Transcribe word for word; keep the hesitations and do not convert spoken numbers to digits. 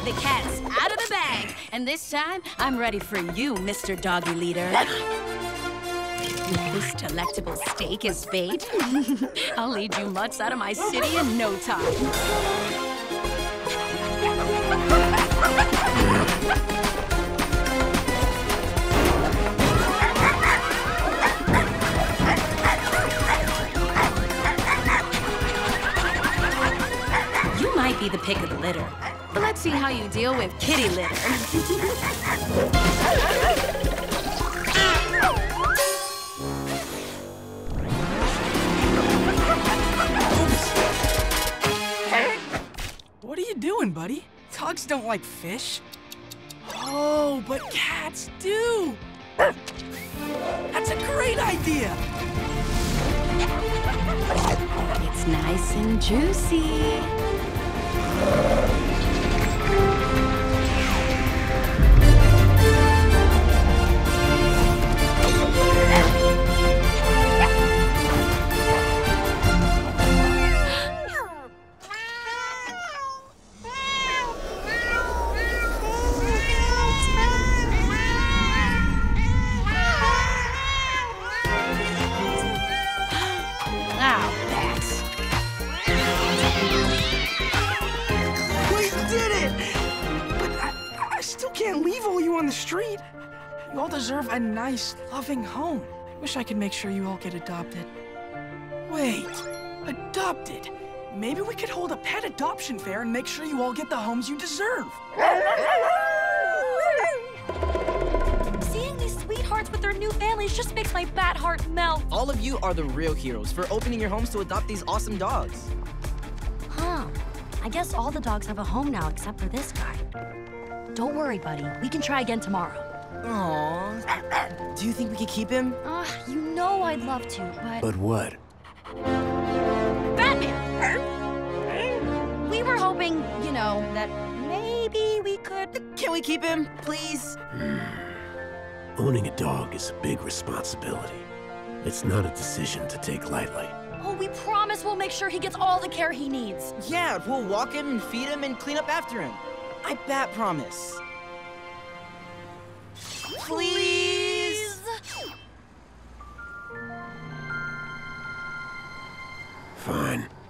The cat's out of the bag. And this time, I'm ready for you, Mister Doggy Leader. With this delectable steak as bait, I'll lead you mutts out of my city in no time. You might be the pick of the litter, but let's see how you deal with kitty litter. What are you doing, buddy? Dogs don't like fish. Oh, but cats do. That's a great idea. It's nice and juicy. Can't leave all you on the street. You all deserve a nice, loving home. Wish I could make sure you all get adopted. Wait, adopted? Maybe we could hold a pet adoption fair and make sure you all get the homes you deserve. Seeing these sweethearts with their new families just makes my bat heart melt. All of you are the real heroes for opening your homes to adopt these awesome dogs. Huh. I guess all the dogs have a home now except for this guy. Don't worry, buddy. We can try again tomorrow. Aww. Do you think we could keep him? Uh, you know I'd love to, but... But what? Batman! We were hoping, you know, that maybe we could... Can we keep him, please? Hmm. Owning a dog is a big responsibility. It's not a decision to take lightly. Oh, we promise we'll make sure he gets all the care he needs. Yeah, we'll walk him and feed him and clean up after him. I bat promise. Please? Fine.